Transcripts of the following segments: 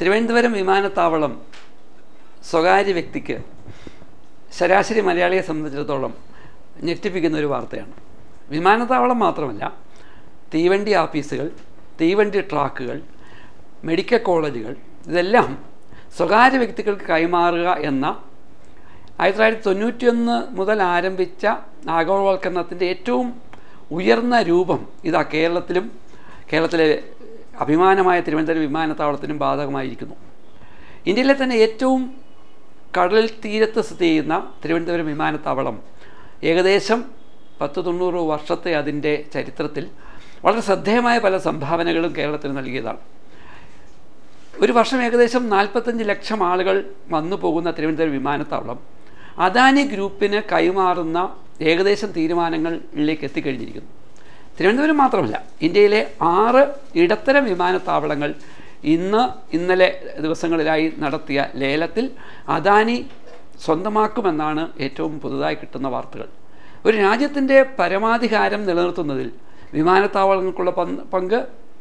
തിരുവനന്തപുരം വിമാനത്താവളം സ്വകാര്യ വ്യക്തിക്ക് ശരാശരി മലയാളിയെ സംബന്ധിച്ചിടത്തോളം ഞെട്ടിപ്പിക്കുന്ന ഒരു വാർത്തയാണ്. വിമാനത്താവളം മാത്രമല്ല, തീവണ്ടി ആഫീസുകൾ, തീവണ്ടി ട്രാക്കുകൾ, മെഡിക്കൽ കോളേജുകൾ, ഇതെല്ലാം സ്വകാര്യ വ്യക്തികൾക്ക് കൈമാറുക എന്ന 1991 മുതൽ ആരംഭിച്ച ആഗോളവൽക്കരണത്തിൻ്റെ ഏറ്റവും ഉയർന്ന രൂപം ഇതാ കേരളത്തിലെ അഭിമാനമായ തിരുവനന്തപുരം വിമാനത്താവളത്തിനും ബാധകമായിരിക്കുന്നു. ഇന്ത്യയിലെ തന്നെ ഏറ്റവും കടൽ തീരത്ത് സ്ഥിതി ചെയ്യുന്ന തിരുവനന്തപുരം വിമാനത്താവളം ഏകദേശം 90 വർഷത്തെ അതിൻ്റെ ചരിത്രത്തിൽ വളരെ ശ്രദ്ധേയമായ പല സംഭാവനകളും കേരളത്തിന് നൽകിയതാണ്. ഒരു വർഷം ഏകദേശം 45 ലക്ഷം ആളുകൾ വന്നു പോകുന്ന തിരുവനന്തപുരം വിമാനത്താവളം അദാനി ഗ്രൂപ്പിന് കൈമാറുന്ന ഏകദേശം തീരുമാനങ്ങളിലേക്ക് എത്തിക്കഴിഞ്ഞിരിക്കുന്നു. തിരുവനന്തപുരം മാത്രമല്ല, ഇന്ത്യയിലെ 6 ഇടത്തരം വിമാനത്താവളങ്ങൾ ഇന്നലെ ദിവസങ്ങളിലായി നടത്തിയ ലേലത്തിൽ അദാനി സ്വന്തമാക്കുമെന്നാണ് ഏറ്റവും പുതുതായി കിട്ടുന്ന വാർത്തകൾ. ഒരു രാജ്യത്തിൻ്റെ പരമാധികാരം നിലനിർത്തുന്നതിൽ വിമാനത്താവളങ്ങൾക്കുള്ള പങ്ക്,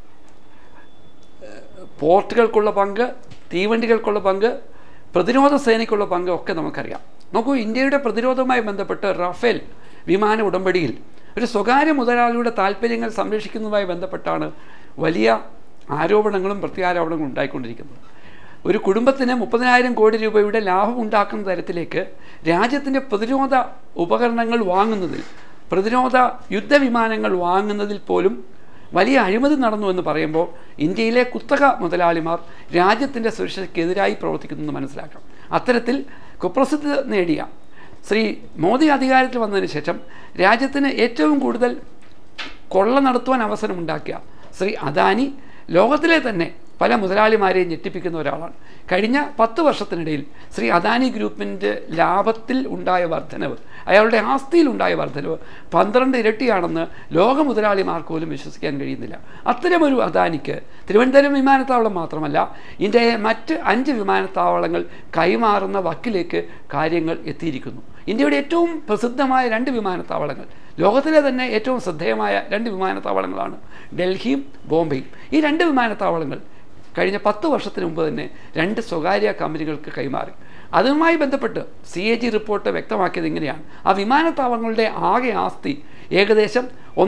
പോർട്ടുകൾക്കുള്ള പങ്ക്, തീവണ്ടികൾക്കുള്ള പങ്ക്, പ്രതിരോധ സേനയ്ക്കുള്ള പങ്ക് ഒക്കെ നമുക്കറിയാം. നോക്കൂ, ഇന്ത്യയുടെ പ്രതിരോധവുമായി ബന്ധപ്പെട്ട് റഫേൽ വിമാന ഉടമ്പടിയിൽ ഒരു സ്വകാര്യ മുതലാളിയുടെ താല്പര്യങ്ങൾ സംരക്ഷിക്കുന്നതുമായി ബന്ധപ്പെട്ടാണ് വലിയ ആരോപണങ്ങളും പ്രത്യാരോപണങ്ങളും ഉണ്ടായിക്കൊണ്ടിരിക്കുന്നത്. ഒരു കുടുംബത്തിന് 30,000 കോടി രൂപയുടെ ലാഭം ഉണ്ടാക്കുന്ന തരത്തിലേക്ക് രാജ്യത്തിൻ്റെ പ്രതിരോധ ഉപകരണങ്ങൾ വാങ്ങുന്നതിൽ, പ്രതിരോധ യുദ്ധവിമാനങ്ങൾ വാങ്ങുന്നതിൽ പോലും വലിയ അഴിമതി നടന്നു എന്ന് പറയുമ്പോൾ ഇന്ത്യയിലെ കുത്തക മുതലാളിമാർ രാജ്യത്തിൻ്റെ സുരക്ഷയ്ക്കെതിരായി പ്രവർത്തിക്കുന്നു മനസ്സിലാക്കാം. അത്തരത്തിൽ കുപ്രസിദ്ധി നേടിയ ശ്രീ മോദി അധികാരത്തിൽ വന്നതിന് ശേഷം രാജ്യത്തിന് ഏറ്റവും കൂടുതൽ കൊള്ള നടത്തുവാൻ അവസരമുണ്ടാക്കിയ ശ്രീ അദാനി ലോകത്തിലെ തന്നെ പല മുതലാളിമാരെയും ഞെട്ടിപ്പിക്കുന്ന ഒരാളാണ്. കഴിഞ്ഞ 10 വർഷത്തിനിടയിൽ ശ്രീ അദാനി ഗ്രൂപ്പിൻ്റെ ലാഭത്തിൽ ഉണ്ടായ വർധനവ്, അയാളുടെ ആസ്തിയിൽ ഉണ്ടായ വർധനവ് 12 ഇരട്ടിയാണെന്ന് ലോക മുതലാളിമാർക്ക് പോലും വിശ്വസിക്കാൻ കഴിയുന്നില്ല. അത്തരമൊരു അദാനിക്ക് തിരുവനന്തപുരം വിമാനത്താവളം മാത്രമല്ല, ഇന്ത്യയെ മറ്റ് 5 വിമാനത്താവളങ്ങൾ കൈമാറുന്ന വക്കിലേക്ക് കാര്യങ്ങൾ എത്തിയിരിക്കുന്നു. ഇന്ത്യയുടെ ഏറ്റവും പ്രസിദ്ധമായ 2 വിമാനത്താവളങ്ങൾ, ലോകത്തിലെ തന്നെ ഏറ്റവും ശ്രദ്ധേയമായ 2 വിമാനത്താവളങ്ങളാണ് ഡൽഹിയും ബോംബെയും. ഈ 2 വിമാനത്താവളങ്ങൾ കഴിഞ്ഞ 10 വർഷത്തിന് മുമ്പ് തന്നെ 2 സ്വകാര്യ കമ്പനികൾക്ക് കൈമാറി. അതുമായി ബന്ധപ്പെട്ട് CAG റിപ്പോർട്ട് വ്യക്തമാക്കിയത് ഇങ്ങനെയാണ്: ആ വിമാനത്താവളങ്ങളുടെ ആകെ ആസ്തി ഏകദേശം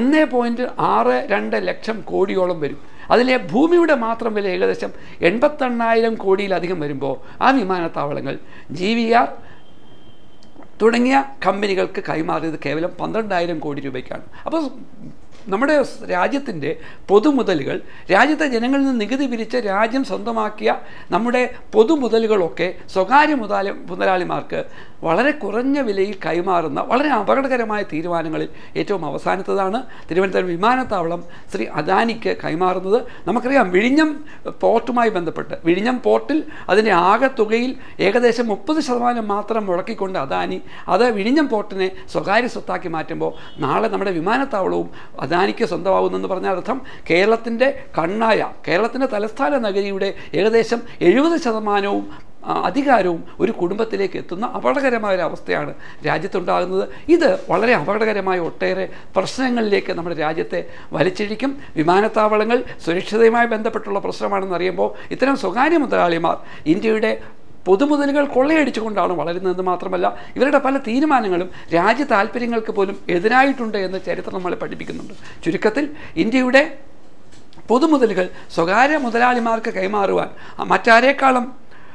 1.62 ലക്ഷം കോടിയോളം വരും. അതിലെ ഭൂമിയുടെ മാത്രം വില ഏകദേശം 88,000 കോടിയിലധികം വരുമ്പോൾ ആ വിമാനത്താവളങ്ങൾ GVR തുടങ്ങിയ കമ്പനികൾക്ക് കൈമാറിയത് കേവലം 12,000 കോടി രൂപയ്ക്കാണ്. അപ്പോൾ നമ്മുടെ രാജ്യത്തിൻ്റെ പൊതുമുതലുകൾ, രാജ്യത്തെ ജനങ്ങളിൽ നിന്ന് നികുതി പിരിച്ച് രാജ്യം സ്വന്തമാക്കിയ നമ്മുടെ പൊതുമുതലുകളൊക്കെ സ്വകാര്യ മുതലാളിമാർക്ക് വളരെ കുറഞ്ഞ വിലയിൽ കൈമാറുന്ന വളരെ അപകടകരമായ തീരുമാനങ്ങളിൽ ഏറ്റവും അവസാനത്തതാണ് തിരുവനന്തപുരം വിമാനത്താവളം ശ്രീ അദാനിക്ക് കൈമാറുന്നത്. നമുക്കറിയാം, വിഴിഞ്ഞം പോർട്ടുമായി ബന്ധപ്പെട്ട് വിഴിഞ്ഞം പോർട്ടിൽ അതിൻ്റെ ആകെ തുകയിൽ ഏകദേശം 30% മാത്രം മുടക്കിക്കൊണ്ട് അദാനി അത് വിഴിഞ്ഞം പോർട്ടിനെ സ്വകാര്യ സ്വത്താക്കി മാറ്റുമ്പോൾ നാളെ നമ്മുടെ വിമാനത്താവളവും അദാനിക്ക് സ്വന്തമാകുന്നെന്ന് പറഞ്ഞാൽ അർത്ഥം കേരളത്തിൻ്റെ കണ്ണായ, കേരളത്തിൻ്റെ തലസ്ഥാന നഗരിയുടെ ഏകദേശം 70% അധികാരവും ഒരു കുടുംബത്തിലേക്ക് എത്തുന്ന അപകടകരമായ ഒരു അവസ്ഥയാണ് രാജ്യത്തുണ്ടാകുന്നത്. ഇത് വളരെ അപകടകരമായ ഒട്ടേറെ പ്രശ്നങ്ങളിലേക്ക് നമ്മുടെ രാജ്യത്തെ വലിച്ചിഴിക്കും. വിമാനത്താവളങ്ങൾ സുരക്ഷിതയുമായി ബന്ധപ്പെട്ടുള്ള പ്രശ്നമാണെന്ന് അറിയുമ്പോൾ ഇത്തരം സ്വകാര്യ മുതലാളിമാർ ഇന്ത്യയുടെ പൊതുമുതലുകൾ കൊള്ളയടിച്ചുകൊണ്ടാണ് വളരുന്നതെന്ന് മാത്രമല്ല, ഇവരുടെ പല തീരുമാനങ്ങളും രാജ്യ താല്പര്യങ്ങൾക്ക് പോലും എതിരായിട്ടുണ്ട് എന്ന് ചരിത്രം നമ്മളെ പഠിപ്പിക്കുന്നുണ്ട്. ചുരുക്കത്തിൽ ഇന്ത്യയുടെ പൊതുമുതലുകൾ സ്വകാര്യ മുതലാളിമാർക്ക് കൈമാറുവാൻ മറ്റാരേക്കാളും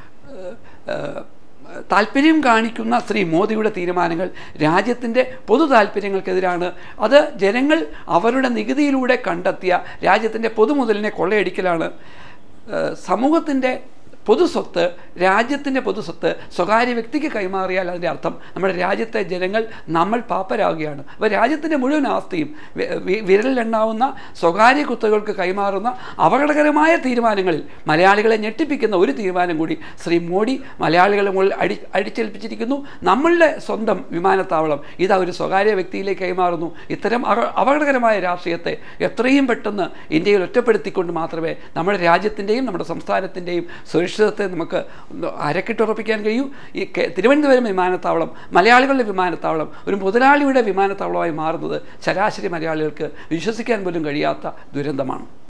താല്പര്യം കാണിക്കുന്ന ശ്രീ മോദിയുടെ തീരുമാനങ്ങൾ രാജ്യത്തിൻ്റെ പൊതു താല്പര്യങ്ങൾക്കെതിരാണ്. അത് ജനങ്ങൾ അവരുടെ നികുതിയിലൂടെ കണ്ടെത്തിയ രാജ്യത്തിൻ്റെ പൊതുമുതലിനെ കൊള്ളയടിക്കലാണ്. സമൂഹത്തിൻ്റെ പൊതുസ്വത്ത്, രാജ്യത്തിൻ്റെ പൊതുസ്വത്ത് സ്വകാര്യ വ്യക്തിക്ക് കൈമാറിയാൽ അതിൻ്റെ അർത്ഥം നമ്മുടെ രാജ്യത്തെ ജനങ്ങൾ നമ്മൾ പാപ്പരാകുകയാണ്. അപ്പോൾ രാജ്യത്തിൻ്റെ മുഴുവൻ ആസ്തിയും വിരലിലെണ്ണാവുന്ന സ്വകാര്യ കുത്തകൾക്ക് കൈമാറുന്ന അപകടകരമായ തീരുമാനങ്ങളിൽ മലയാളികളെ ഞെട്ടിപ്പിക്കുന്ന ഒരു തീരുമാനം കൂടി ശ്രീ മോഡി മലയാളികളെ മുകളിൽ അടിച്ചേൽപ്പിച്ചിരിക്കുന്നു. നമ്മളുടെ സ്വന്തം വിമാനത്താവളം ഇതാ ഒരു സ്വകാര്യ വ്യക്തിയിലേക്ക് കൈമാറുന്നു. ഇത്തരം അപകടകരമായ രാഷ്ട്രീയത്തെ എത്രയും പെട്ടെന്ന് ഇന്ത്യയിൽ ഒറ്റപ്പെടുത്തിക്കൊണ്ട് മാത്രമേ നമ്മുടെ രാജ്യത്തിൻ്റെയും നമ്മുടെ സംസ്ഥാനത്തിൻ്റെയും സുരക്ഷിതത്തെ നമുക്ക് അരക്കിട്ടുറപ്പിക്കാൻ കഴിയൂ. ഈ തിരുവനന്തപുരം വിമാനത്താവളം, മലയാളികളുടെ വിമാനത്താവളം, ഒരു മുതലാളിയുടെ വിമാനത്താവളമായി മാറുന്നത് ശരാശരി മലയാളികൾക്ക് വിശ്വസിക്കാൻ പോലും കഴിയാത്ത ദുരന്തമാണ്.